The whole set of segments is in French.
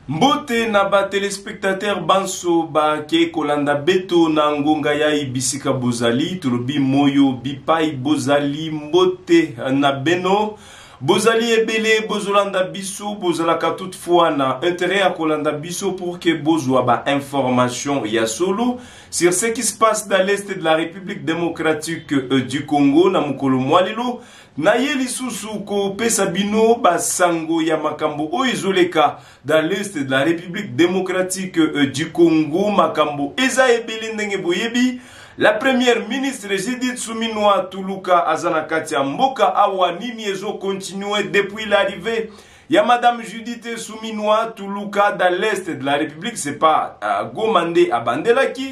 Mbote na ba téléspectateur banso ba ke kolanda beto na ngonga ya ibisika bozali tulobi moyo bipai bozali mbote na beno bozali ebele bozolanda biso bozalaka toutefois na intérêt à kolanda biso pour que bozwa ba information ya solo sur ce qui se passe dans l'est de la République démocratique du Congo na mukolo mwalilo na yeli susu ko pesa bino basango ya makambo oyo ezoleka dans l'est de la République démocratique du Congo makambo eza ebele ndenge boyebi. La première ministre Judith Suminwa Tuluka azana kati ya mboka awa nini ezo continuer depuis l'arrivée ya madame Judith Suminwa Tuluka dans l'est de la République. C'est pas Gomande Abandelaki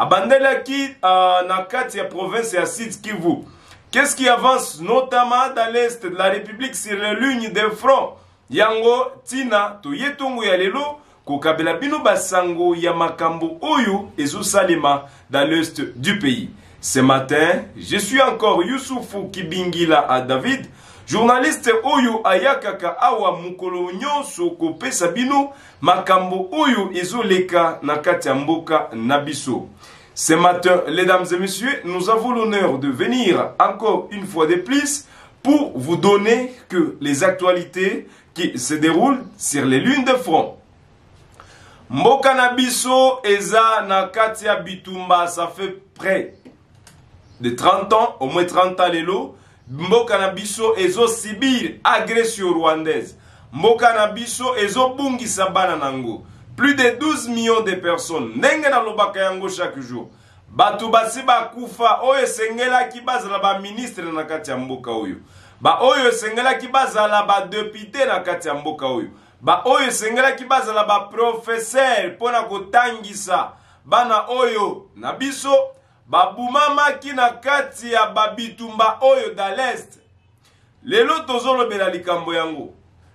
na kati ya province ya Sud Kivu. Qu'est-ce qui avance notamment dans l'est de la République sur les lignes de front? Yango tina to yetongo ya lelo ko kabela bino basango ya makambo oyo ezo salema dans l'est du pays. Ce matin, je suis encore Youssoufou Kibingila à David, journaliste oyo ayakaka awa mukolo nyonso ko pesa bino makambo oyo ezo leka na kati ya mboka na biso. Ce matin, mesdames et messieurs, nous avons l'honneur de venir encore une fois de plus pour vous donner que les actualités qui se déroulent sur les lignes de front. Mboka na biso eza na kati ya bitumba, ça fait près de 30 ans, au moins 30 ans lelo. Mboka na biso ezo subir agression rwandaise. Mboka na biso ezo bungisa bana nango. Plus de 12 millions de personnes. Nenge na lobaka yango chaque jour. Batu basi bakufa oyo sengela ki bazala ba ministre na kati ya mboka oyo. Ba oyo sengela ki bazala ba député na kati ya mboka oyo. Ba oyo sengela ki bazala ba professeur pona kotangisa bana oyo na biso ba bumama ki na kati ya babitumba oyo da l'est. Lelo tozolo bela likambo yango.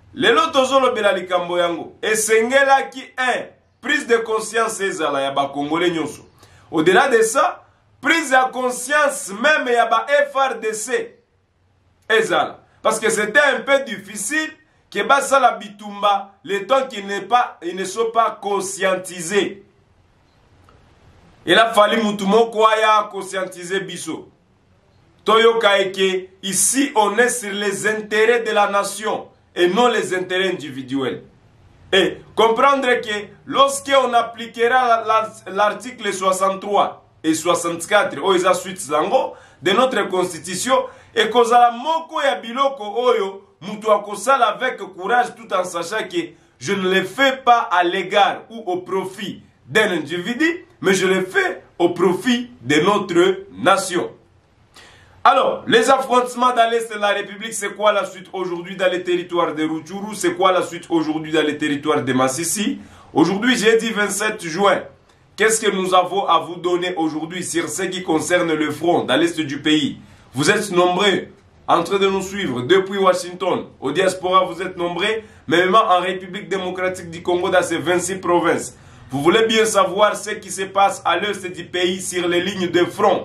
Esengela ki prise de conscience ezala ya ba congolais nyonso. Au-delà de ça, prise de conscience même ya ba FRDC ezala. Parce que c'était un peu difficile que basa la bitumba le temps qu'ils ne sont pas conscientisés. Il a fallu mutumo kwa ya conscientiser biso. Toyoka eke ici on est sur les intérêts de la nation et non les intérêts individuels. Et comprendre que lorsqu'on appliquera l'article 63 et 64 oiza suite zango de notre constitution et kozala moko ya biloko oyo mutu akosala avec courage tout en sachant que je ne le fais pas à l'égard ou au profit d'un individu, mais je le fais au profit de notre nation. Alors, les affrontements dans l'est de la République, c'est quoi la suite aujourd'hui dans les territoires de Rutshuru? C'est quoi la suite aujourd'hui dans les territoires de Masisi? Aujourd'hui, jeudi 27 juin, qu'est-ce que nous avons à vous donner aujourd'hui sur ce qui concerne le front dans l'est du pays? Vous êtes nombreux en train de nous suivre depuis Washington. Au diaspora, vous êtes nombreux, même en République démocratique du Congo dans ces 26 provinces. Vous voulez bien savoir ce qui se passe à l'est du pays sur les lignes de front.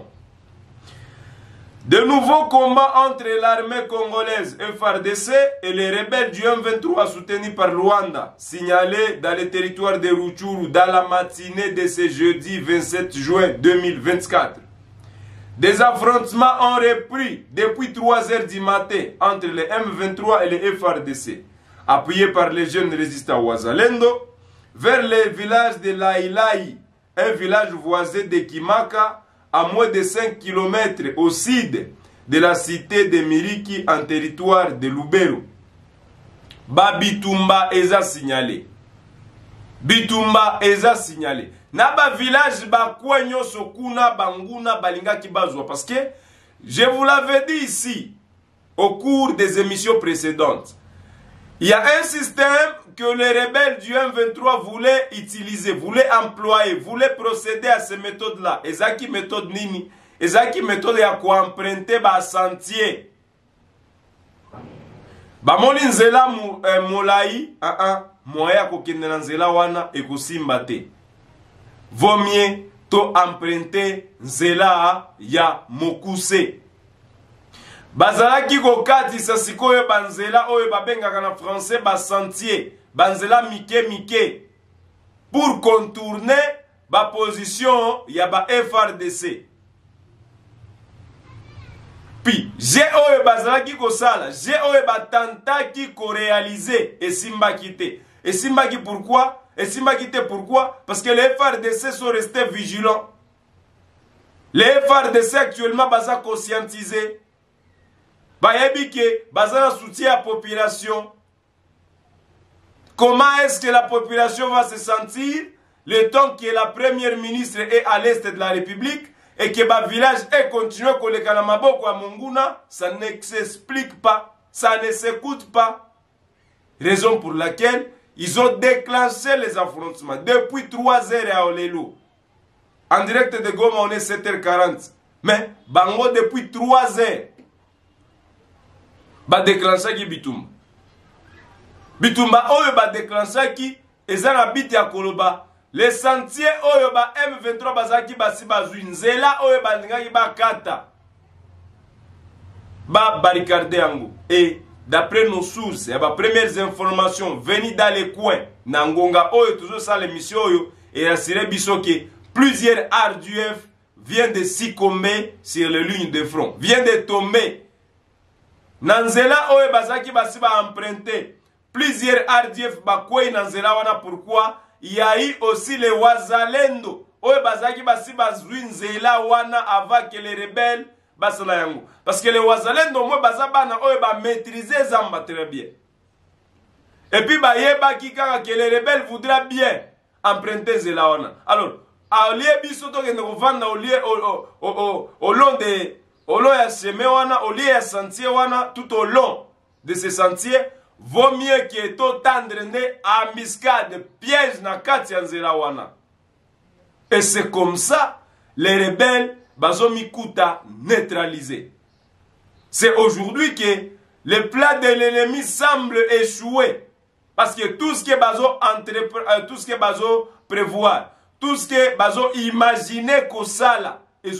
De nouveaux combats entre l'armée congolaise FARDC et les rebelles du M23 soutenus par Rwanda, signalés dans les territoires de Rutshuru dans la matinée de ce jeudi 27 juin 2024. Des affrontements ont repris depuis 3 heures du matin entre les M23 et les FARDC, appuyés par les jeunes résistants Wazalendo, vers le village de Laïlaï, un village voisin de Kimaka, à moins de 5 km au sud de la cité de Miriki en territoire de Lubero. Bitumba eza signalé. Bitumba eza signalé. Naba village bakwa nyoso kuna banguna balinga kibazwa. Parce que je vous l'avais dit ici au cours des émissions précédentes. Il y a un système que les rebelles du M23 voulaient utiliser, voulaient employer, voulaient procéder à ces méthodes-là. Ezaki méthode nini? Ezaki méthode ya ko emprunter ba sentier. Ba moni nzela molai, moya ko kende na nzela wana ekosimba te. Vaut mieux to emprunter nzela ya mokuse. Bazalaki ko kati sasikoyo banzela oyo babengaka na français ba sentier. Banzela mike mike pour contourner la position ya ba FRDC. Puis, j'ai oye bazalaki kosala, j'ai oye batantaki ko réaliser et simba kité. Et simba ki pourquoi? Et simba kité pourquoi? Parce que les FRDC sont restés vigilants. Les FRDC actuellement baza conscientisés. Bayebi ke baza soutien à la population. Comment est-ce que la population va se sentir le temps que la première ministre est à l'est de la République et que le village est continué à le Kalamaboko à Monguna? Ça ne s'explique pas, ça ne s'écoute pas. Raison pour laquelle ils ont déclenché les affrontements depuis 3 heures à Olelo. En direct de Goma, on est 7h40. Mais Bango depuis 3 heures. Ba déclenché qui Bitumba. Bitumba oyo ba déclenché qui ezana biti ya koloba. Les sentiers oyo ba M23 bazaki basi bazui nzela oyo ba ndingaki ba kata. Ba barricade yango. Et d'après nos sources, et les premières informations venues dans les coins, Nangonga oyo toujours ça l'émission oyo et assuré biso que plusieurs RDF viennent de succomber sur les lignes de front, viennent de tomber. Nanzela oyo bazaki basi ba emprunté. Plusieurs RDF bakwei Nanzela wana pourquoi il y a eu aussi les Wazalendo oyo bazaki basi bazui nzela wana avant que les rebelles basala yango. Parce que les Wazalendo moi bazabana oyo ba maîtriser zamba très bien. Et puis ba yeba ki kaka que les rebelles voudraient bien emprunter nzela wana. Alors au lieu biso to kende ko vanda au lieu au long de au long ya chemin wana, au lieu ya sentier wana, tout au long de ce sentier, vaut mieux que to tendre ne embuscade, piège na kati ya nzela wana. Et c'est comme ça, les rebelles, bazomikuta neutralisés. C'est aujourd'hui que le plan de l'ennemi semble échouer. Parce que tout ce que bazo prévoir, tout ce que bazo imaginer ko sala,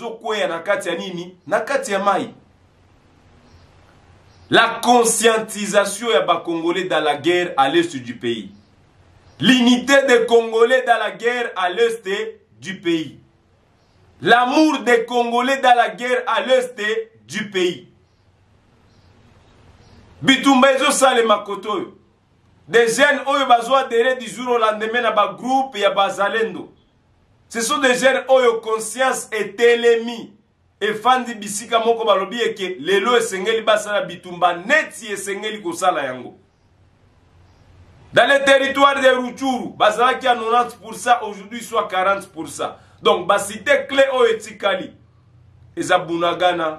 la conscientisation des Congolais dans la guerre à l'est du pays. L'unité des Congolais dans la guerre à l'est du pays. L'amour des Congolais dans la guerre à l'est du pays. Bitumba ezo sale makoto. Des jeunes oyo bazo adhérer du jour au lendemain na ba groupe ya bazalendo. Ce sont des jeunes oyo conscience et télémi. Et fandi bisika moko balobi eke lelo esengeli basala bitumba neti esengeli kosala yango. Dans les territoires de Rutshuru, bazalaki à 90%, aujourd'hui soit 40%. Donc basité clé oyo etikali. Eza Bunagana,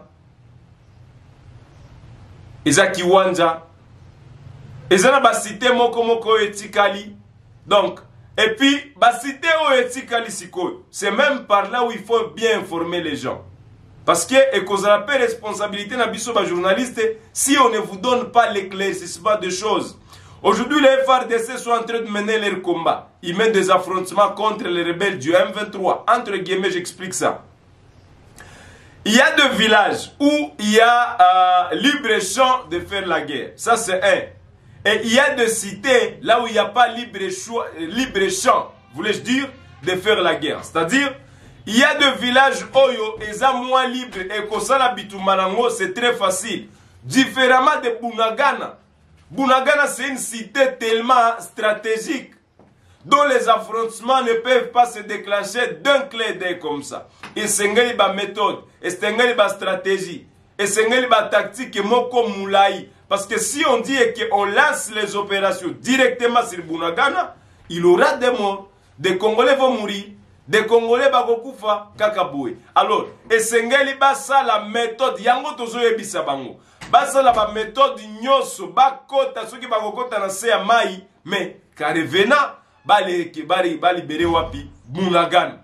eza Kiwanja, eza na basité moko moko etikali. Donc et puis, basité o etikali siko. C'est même par là où il faut bien informer les gens. Parce que, et qu'on a la responsabilité na biso ba journaliste, si on ne vous donne pas l'éclaircissement de choses. Aujourd'hui, les FARDC sont en train de mener leur combat. Ils mènent des affrontements contre les rebelles du M23. Entre guillemets, j'explique ça. Il y a deux villages où il y a libre champ de faire la guerre. Ça, c'est un. Et il y a des cités là où il n'y a pas libre champ, voulais-je dire, de faire la guerre. C'est-à-dire, il y a des villages oyo et ça moins libre et kosala bitumanango, c'est très facile. Différemment de Bunagana. Bunagana, c'est une cité tellement stratégique dont les affrontements ne peuvent pas se déclencher d'un clé d'œil comme ça. Et c'est une méthode, et c'est une stratégie, et c'est une tactique et moko moulaï. Parce que si on dit qu'on lance les opérations directement sur Bunagana, il y aura des morts. Des Congolais vont mourir. Des Congolais vont kufa kakaboué. Alors, et Sengeli basa la méthode yango tozo yebisa bango. Basa la méthode nyoso bakota soki bakokota na se ya mai mais karevena bali libéré wapi Bunagana.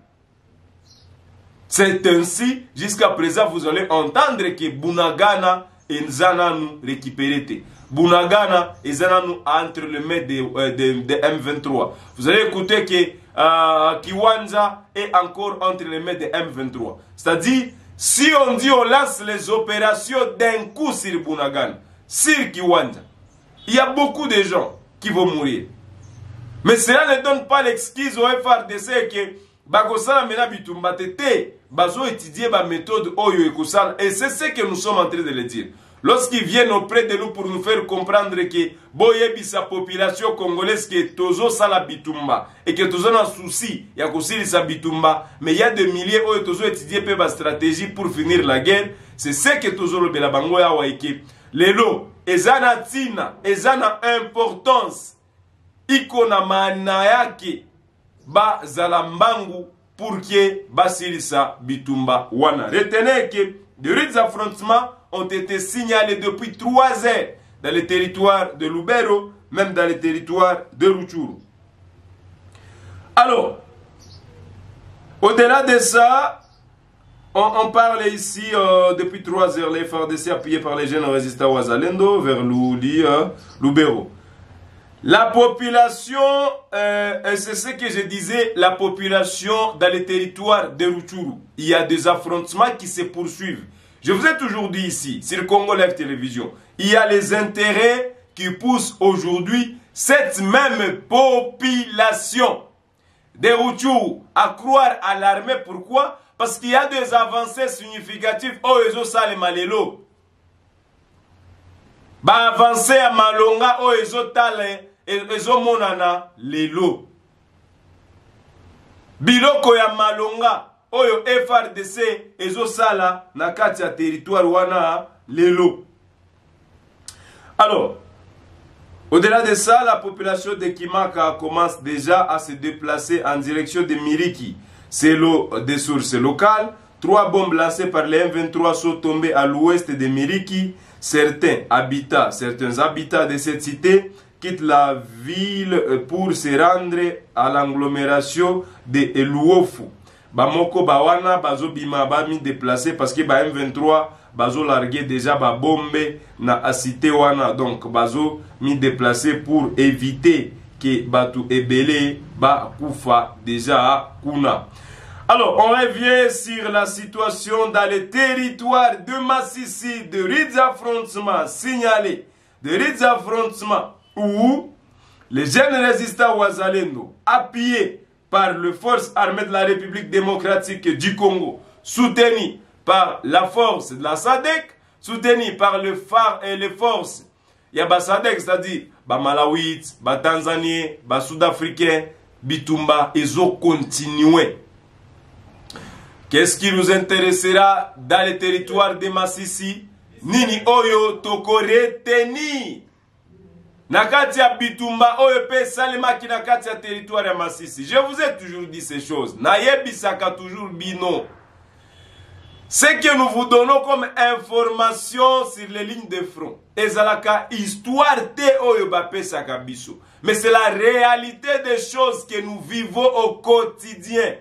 C'est ainsi jusqu'à présent vous allez entendre que Bunagana et Zananu récupéré. Bunagana et Zananu entre les mains de M23. Vous allez écouter que Kiwanja est encore entre les mains de M23. C'est-à-dire, si on dit on lance les opérations d'un coup sur Bunagana, sur Kiwanja, il y a beaucoup de gens qui vont mourir. Mais cela ne donne pas l'excuse au FRDC que bakosala mena bitumba tete bazo étudier ba méthode oyo ekosala, et c'est ce que nous sommes en train de le dire. Lorsqu'ils viennent auprès de nous pour nous faire comprendre que boyebi sa population congolaise que tozo sala bitumba et que tozo na souci ya kosili sa bitumba, mais il y a des milliers oyo tozo étudier pe ba stratégie pour finir la guerre, c'est ce que tozo lobela bango ya waike lelo ezana tina ezana importance iko na maana yake ba zalambangu pour que basilisa bitumba wana. Retenez que de rudes affrontements ont été signalés depuis 3 heures dans le territoire de Lubero, même dans le territoire de Rutshuru. Alors, au-delà de ça, on parle ici depuis 3 heures, les FARDC appuyés par les jeunes résistants Wazalendo vers Lubero. La population, c'est ce que je disais, la population dans les territoires de Rutshuru. Il y a des affrontements qui se poursuivent. Je vous ai toujours dit ici, sur Congo Live Télévision, il y a les intérêts qui poussent aujourd'hui cette même population de Rutshuru à croire à l'armée. Pourquoi? Parce qu'il y a des avancées significatives. Oh, ezo sale malelo. Ba avancé à Malonga, oh, ezo tale, ezo monana lelo. Biloko ya Malonga. Oyo FRDC ezo sala na kati ya territoire wana lelo. Alors, au-delà de ça, la population de Kimaka commence déjà à se déplacer en direction de Miriki. C'est des sources locales. 3 bombes lancées par les M23 sont tombées à l'ouest de Miriki. Certains habitats de cette cité quittent la ville pour se rendre à l'agglomération de Eluofu. Bamoko bawana bazo bima ba mi déplacé parce que ba M23 bazo largué déjà ba bombe na cité wana, donc bazo mi déplacé pour éviter que batu ebele ba kufa déjà kuna. Alors on revient sur la situation dans le territoire de Masisi, de rides affrontements signalés, de rides affrontements où les jeunes résistants Wazalendo appuyés par les forces armées de la République démocratique du Congo, soutenues par la force de la SADC, soutenues par les forces, il y a SADC, c'est-à-dire Malawit, Tanzanie, Sud-Africain, Bitumba, ils ont continué. Qu'est-ce qui nous intéressera dans le territoire de Masisi? Nini Oyo Toko reteni nakati ya Bitumba oyo pe salema ki nakati ya territoire ya Masisi. Je vous ai toujours dit ces choses. Nayebisaka toujours bino. Ce que nous vous donnons comme information sur les lignes de front, ezalaka histoire te oyo bape saka biso. Mais c'est la réalité des choses que nous vivons au quotidien.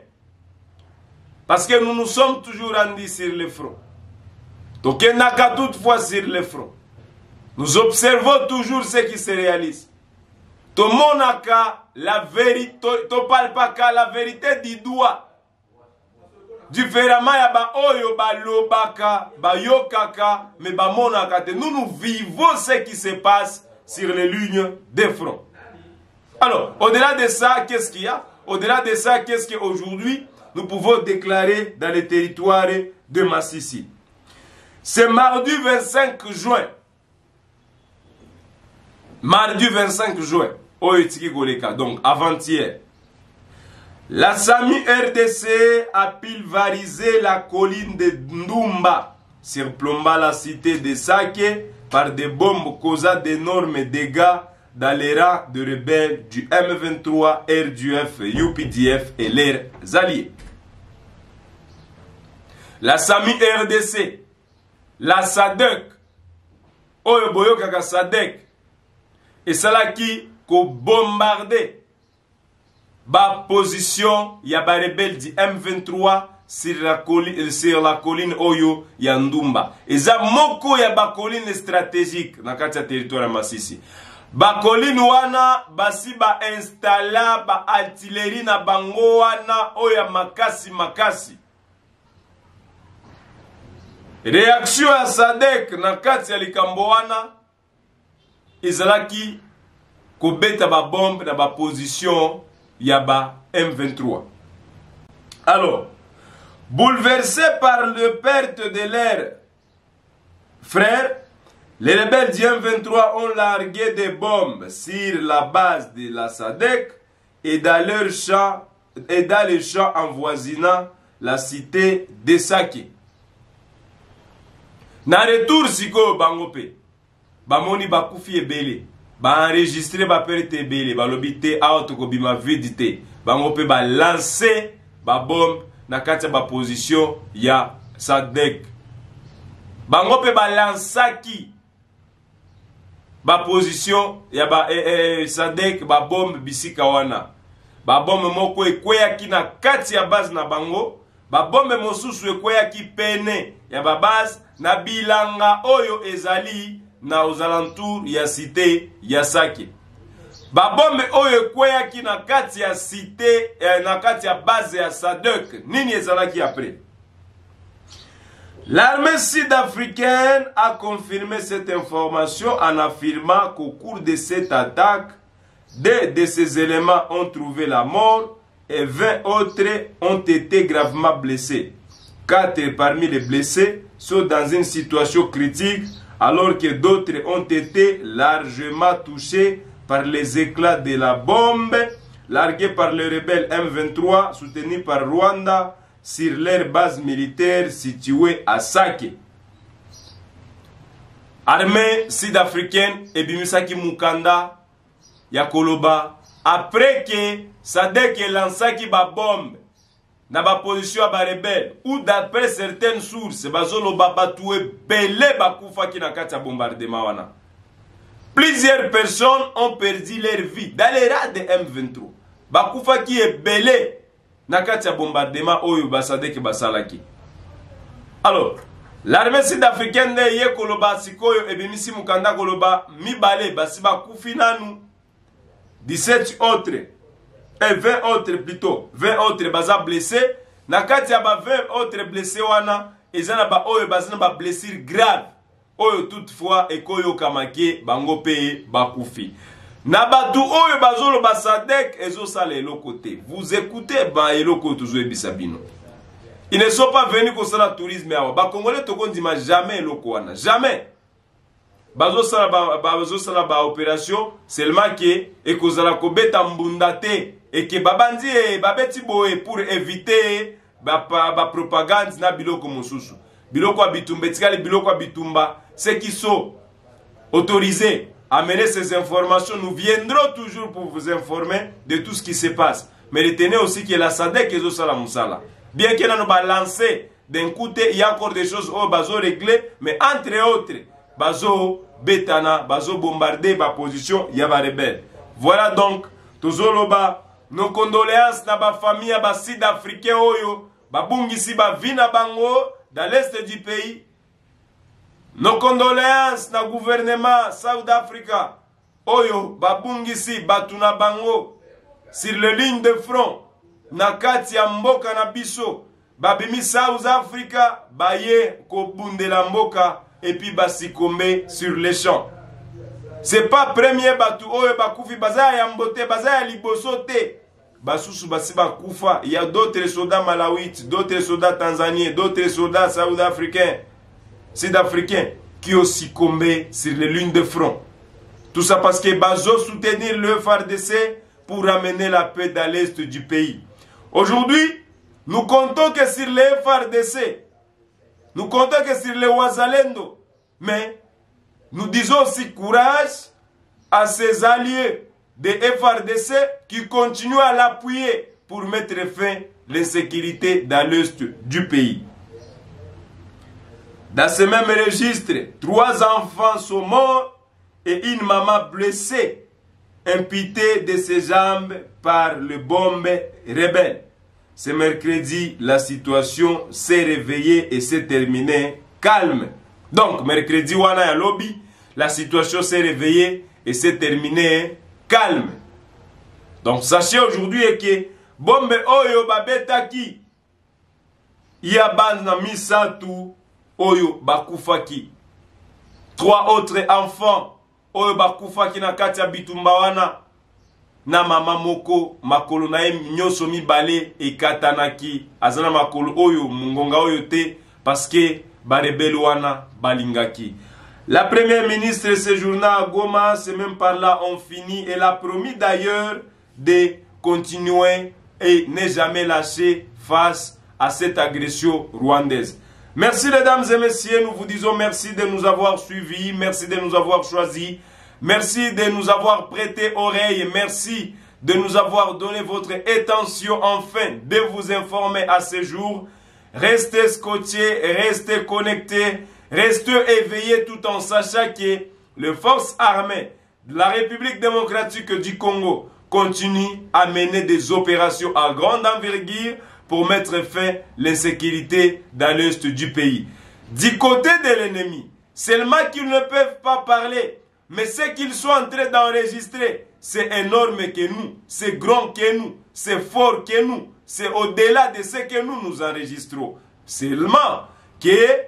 Parce que nous nous sommes toujours rendus sur le front. Donc il n'y a qu'à toutefois sur le front. Nous observons toujours ce qui se réalise. Tout le monde a la vérité, tu parles pas qu'à la vérité du doigt. Différemment, il y a oyo ba lobaka, ba yokaka, mais ba monaka. Nous vivons ce qui se passe sur les lignes de front. Alors, au-delà de ça, qu'est-ce qu'il y a? Au-delà de ça, qu'est-ce qu'aujourd'hui nous pouvons déclarer dans les territoires de Masisi? C'est mardi 25 juin. Mardi 25 juin, donc avant-hier, la SAMI RDC a pulvérisé la colline de Ndumba, surplombant la cité de Sake par des bombes causant d'énormes dégâts dans les rangs de rebelles du M23, RDF, UPDF et leurs alliés. La SAMI RDC, la SADC, Oyoboyo Kaka SADC, et cela qui a bombardé la position ya ba rebelle du M23 sur la colline Oyo Yandumba. Et ça moko ya ba colline stratégique na kati ya territoire ya Masisi. Ba colline wana basi ba installa ba artillerie na bango wana oya makasi. Réaction ya SADC na kati ya likambo wana ezalaki kobeta ba bombe na ba position ya ba M23. Alors, bouleversés par la perte de leurs frères, les rebelles du M23 ont largué des bombes sur la base de la SADC et dans les champs avoisinant la cité de Sake. Na retour siko bangope, bamoni bakufi ebele, ba enregistré ba perte ebele, ba lobite auto ko bima vidite, bangope ba lancer ba bombe na kati ba position ya SADC. Bangope ba lansaki ba position ya ba SADC ba bombe bisika wana. Ba bombe moko ekweyaki na kati ya base na bango, ba bombe mosusu ekweyaki pene ya ba base na bilanga oyo ezali na aux alentours ya cité ya Sake. Ba bombe oyo ekweyaki na kati ya cité na kati ya base ya SADC, nini ezalaki après? L'armée sud-africaine a confirmé cette information en affirmant qu'au cours de cette attaque, 2 de ces éléments ont trouvé la mort et 20 autres ont été gravement blessés. 4 parmi les blessés sont dans une situation critique alors que d'autres ont été largement touchés par les éclats de la bombe larguée par les rebelles M23 soutenus par Rwanda sur leur base militaire située à Sake. Armée sud-africaine et bimisaki mukanda ya koloba après que SADC lansaki ba bombe na ba position ba rebelle ou d'après certaines sources bazoloba batoué belé bakufa ki na kati ya bombardement wana. Plusieurs personnes ont perdu leur vie dans les rats de M23. Bakufa ki est belé na kati ya bombardement oyo ba SADC basalaki. Alors, l'armée sud-africaine de ye koloba sikoyo ebimisi mukanda koloba mibale basi bakufi nanu 17 autres et 20 autres plutôt 20 autres baza blessés na kati ya ba 20 autres blessés wana ezana ba oyo bazana ba blessure grave oyo toutefois ekoyo kamake bango pe bakufi na batu oyo bazolo ba SADC ezo sala eloko te. Vous écoutez ba eloko toujours bisabino. Ils ne sont pas venus pour le tourisme awa. Ba Congolais to kondima jamais eloko wana. Jamais. Bazo sala ba opération seulement que ekozala kobeta mbunda te et que babandi babeti boye pour éviter ba propagande na biloko mosusu. Biloko bitumba tikali biloko bitumba ceux qui sont autorisés à mener ces informations, nous viendrons toujours pour vous informer de tout ce qui se passe. Mais retenez aussi que la SADC est au Salamoussala. Bien qu'elle n'a pas lancé d'un côté, il y a encore des choses au bazo réglées, mais entre autres, bazo bétana, bazo bombardé, ma position, il y a des rebelles. Voilà donc, tozoloba, nos condoléances na ba famille, ba sud-africain oyo, ba bungisi ba vina bango, dans l'est du pays. Nos condoléances na gouvernement South Africa. Oyo babungisi batuna bango sur les lignes de front. Na kati ya mboka na biso. Babimi South Africa baye ko bundela mboka et puis basikombe sur les champs. C'est pas premier batu oyo bakufi bazaya ya mbote bazaya liboso te. Basusu basi bakufa. Il y a d'autres soldats malawites, d'autres soldats tanzaniens, d'autres soldats sud-africains. Sud-africains qui ont succombé sur les lignes de front. Tout ça parce que Bazo soutenir le FARDC pour ramener la paix dans l'est du pays. Aujourd'hui, nous comptons que sur les FARDC, nous comptons que sur les Wazalendo, mais nous disons aussi courage à ces alliés des FARDC qui continuent à l'appuyer pour mettre fin à l'insécurité dans l'est du pays. Dans ce même registre, 3 enfants sont morts et une maman blessée, imputée de ses jambes par les bombes rebelles. Ce mercredi, la situation s'est réveillée et s'est terminée calme. Donc, mercredi, wana ya lobby, la situation s'est réveillée et s'est terminée calme. Donc, sachez aujourd'hui que bombe oyo babetaki, yaban na misatu oyo bakufaki. 3 autres enfants oyo bakufaki na kati ya bitumba wana na mama moko makolo na ye nyonso mibale ekatanaki aza na makolo oyo mungonga oyo te parce que barebele wana balingaki. La première ministre séjourna à Goma, c'est même par là on finit. Elle a promis d'ailleurs de continuer et ne jamais lâcher face à cette agression rwandaise. Merci mesdames et messieurs, nous vous disons merci de nous avoir suivis, merci de nous avoir choisis, merci de nous avoir prêté oreille, merci de nous avoir donné votre attention afin de vous informer à ce jour. Restez scotchés, restez connectés, restez éveillés tout en sachant que les forces armées de la République démocratique du Congo continuent à mener des opérations à grande envergure pour mettre fin à l'insécurité dans l'est du pays. Du côté de l'ennemi, seulement qu'ils ne peuvent pas parler, mais ce qu'ils sont en train d'enregistrer, c'est énorme que nous, c'est grand que nous, c'est fort que nous, c'est au-delà de ce que nous enregistrons. Seulement que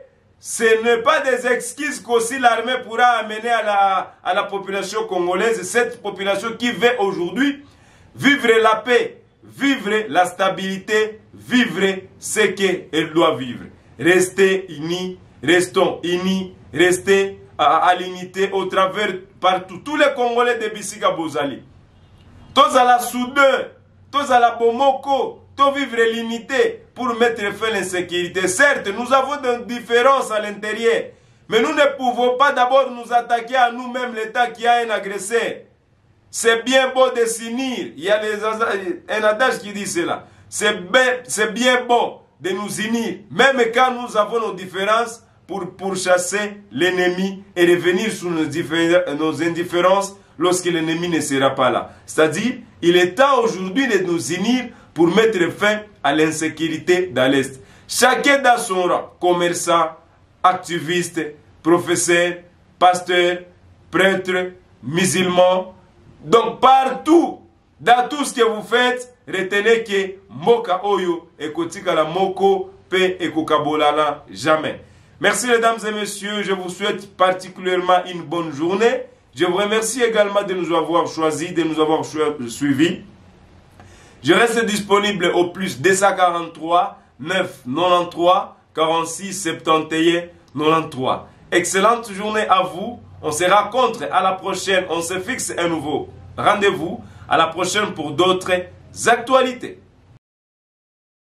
ce n'est pas des excuses qu'aussi l'armée pourra amener à la population congolaise, cette population qui veut aujourd'hui vivre la paix, vivre la stabilité, vivre ce qu'elle doit vivre. Restez unis, restons unis, restez à l'unité au travers partout. Tous les Congolais de Bisika Bozali. Tous à la soudeur, tous à la bomoko, tous vivre l'unité pour mettre fin à l'insécurité. Certes, nous avons des différences à l'intérieur, mais nous ne pouvons pas d'abord nous attaquer à nous-mêmes, l'État qui a un agresseur. C'est bien beau de s'unir. Il y a un adage qui dit cela. C'est bien bon de nous unir, même quand nous avons nos différences, pour chasser l'ennemi et revenir sur nos indifférences lorsque l'ennemi ne sera pas là. C'est-à-dire, il est temps aujourd'hui de nous unir pour mettre fin à l'insécurité dans l'Est. Chacun dans son rang, commerçant, activiste, professeur, pasteur, prêtre, musulman. Donc partout, dans tout ce que vous faites, retenez que Moka Oyo et Kotika la Moko Pe et Kokabolala jamais. Merci mesdames et messieurs, je vous souhaite particulièrement une bonne journée. Je vous remercie également de nous avoir choisis, de nous avoir suivis. Je reste disponible au plus 243 9 93 46 71 93. Excellente journée à vous. On se rencontre à la prochaine. On se fixe un nouveau rendez-vous à la prochaine pour d'autres actualités.